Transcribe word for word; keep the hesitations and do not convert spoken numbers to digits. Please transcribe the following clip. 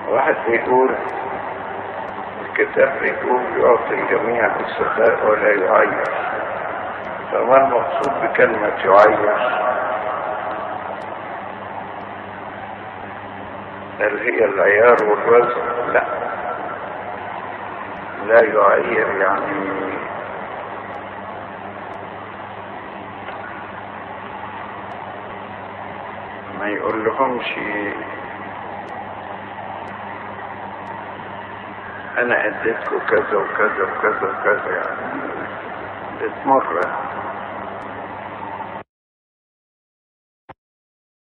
واحد بيقول الكتاب بيقول يعطي الجميع بالسخاء ولا يعير، فما المقصود بكلمة يعير؟ هل هي العيار والوزن؟ لا، لا يعير يعني ما يقول لهمش انا اديتكم كذا وكذا وكذا وكذا، يعني بتمر